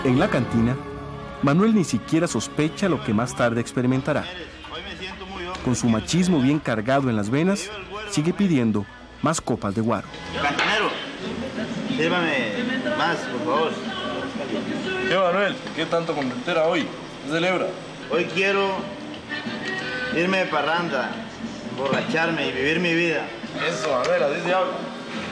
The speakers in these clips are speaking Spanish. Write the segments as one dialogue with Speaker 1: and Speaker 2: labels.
Speaker 1: En la cantina, Manuel ni siquiera sospecha lo que más tarde experimentará. Con su machismo bien cargado en las venas, sigue pidiendo más copas de guaro.
Speaker 2: Cantinero, sírvame más, por favor.
Speaker 3: ¿Qué, Manuel? ¿Qué tanto contentera hoy? ¿Qué celebra?
Speaker 2: Hoy quiero irme de parranda, emborracharme y vivir mi vida.
Speaker 3: Eso, Manuel, así se habla.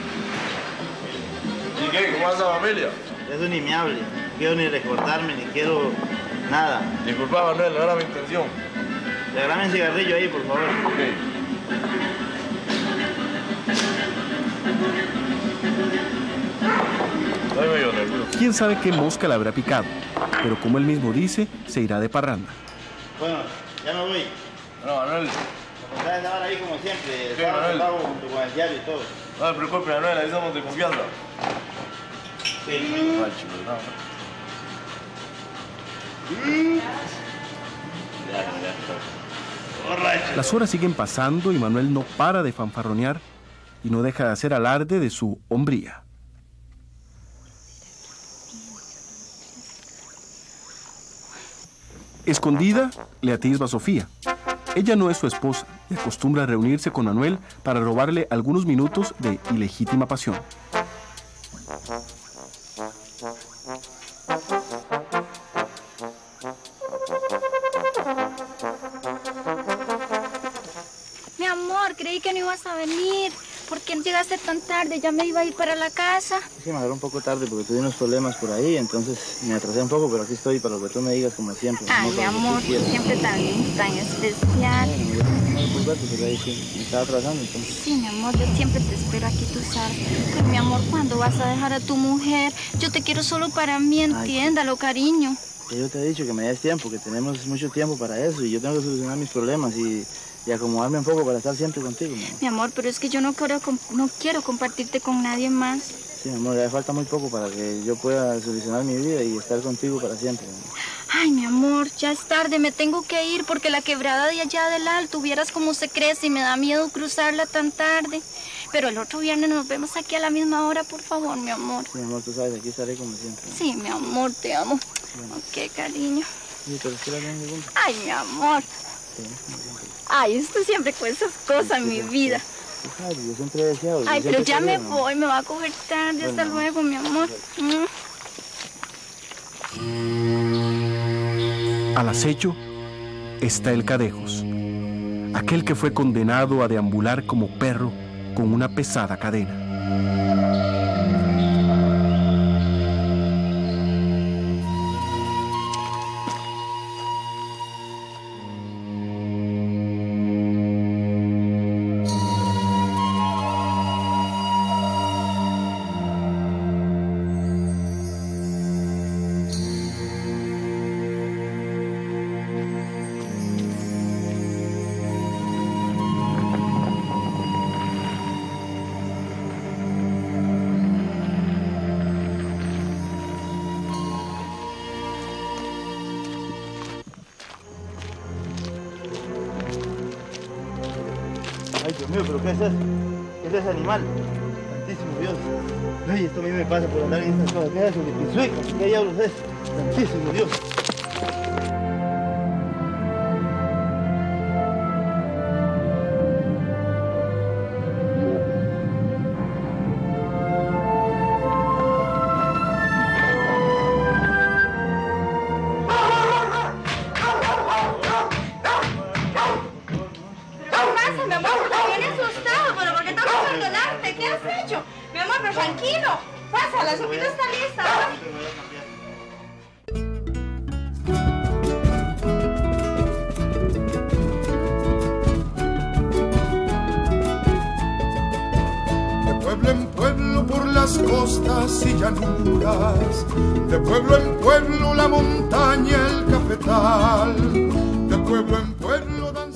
Speaker 3: ¿Y qué? ¿Cómo va esa familia?
Speaker 2: Eso ni me hable. No quiero ni recordarme, ni quiero nada.
Speaker 3: Disculpa, Manuel, no era mi intención.
Speaker 2: Regálame un cigarrillo ahí, por favor.
Speaker 3: Ok. Estoy medio nervioso.
Speaker 1: ¿Quién sabe qué mosca le habrá picado? Pero como él mismo dice, se irá de parranda.
Speaker 2: Bueno, ya me voy.
Speaker 3: No, Manuel.
Speaker 2: Vas a estar ahí como siempre.
Speaker 3: ¿Qué, Manuel?
Speaker 2: Pago junto con el diario y todo.
Speaker 3: No te preocupes, Manuel, ahí somos de confianza.
Speaker 2: Sí.
Speaker 3: Macho, ¿verdad?
Speaker 1: Las horas siguen pasando y Manuel no para de fanfarronear y no deja de hacer alarde de su hombría. Escondida, le atisba a Sofía. Ella no es su esposa y acostumbra a reunirse con Manuel para robarle algunos minutos de ilegítima pasión.
Speaker 4: Mi amor, creí que no ibas a venir. ¿Por qué llegaste tan tarde? Ya me iba a ir para la casa.
Speaker 2: Es que me agarró un poco tarde porque tuve unos problemas por ahí, entonces me atrasé un poco, pero aquí estoy para lo que tú me digas como siempre.
Speaker 4: Ay, mi amor, tú siempre tan especial.
Speaker 2: Pero ahí sí, me estaba atrasando entonces.
Speaker 4: Sí, mi amor, yo siempre te espero aquí, tú sabes. Pero mi amor, ¿cuándo vas a dejar a tu mujer? Yo te quiero solo para mí, entiéndalo, cariño.
Speaker 2: Yo te he dicho que me des tiempo, que tenemos mucho tiempo para eso y yo tengo que solucionar mis problemas y acomodarme un poco para estar siempre contigo, mamá.
Speaker 4: Mi amor, pero es que yo no quiero compartirte con nadie más.
Speaker 2: Sí, mi amor, ya falta muy poco para que yo pueda solucionar mi vida y estar contigo para siempre, mamá.
Speaker 4: Ay, mi amor, ya es tarde, me tengo que ir porque la quebrada de allá del alto, vieras cómo se crece y me da miedo cruzarla tan tarde. Pero el otro viernes nos vemos aquí a la misma hora, por favor, mi amor.
Speaker 2: Sí, mi amor, tú sabes, aquí estaré como siempre.
Speaker 4: Sí, mi amor, te amo. Bueno. Ok, cariño.
Speaker 2: Sí, pero espera un segundo.
Speaker 4: Ay, mi amor.
Speaker 2: Sí,
Speaker 4: ay, estoy siempre con esas cosas en mi vida.
Speaker 2: Yo siempre he deseado.
Speaker 4: Ay, pero ya me voy, me va a coger tarde. Hasta luego, mi amor.
Speaker 1: Al acecho está el Cadejos, aquel que fue condenado a deambular como perro con una pesada cadena.
Speaker 2: Ay, Dios mío, ¿pero qué es eso? ¿Qué es ese animal? Santísimo Dios. Ay, esto a mí me pasa por andar en estas cosas. ¿Qué es eso? ¿Qué diablos es? Santísimo Dios.
Speaker 4: Tranquilo, pasa, la sopita está lista.
Speaker 5: De pueblo en pueblo por las costas y llanuras, de pueblo en pueblo la montaña, el cafetal, de pueblo en pueblo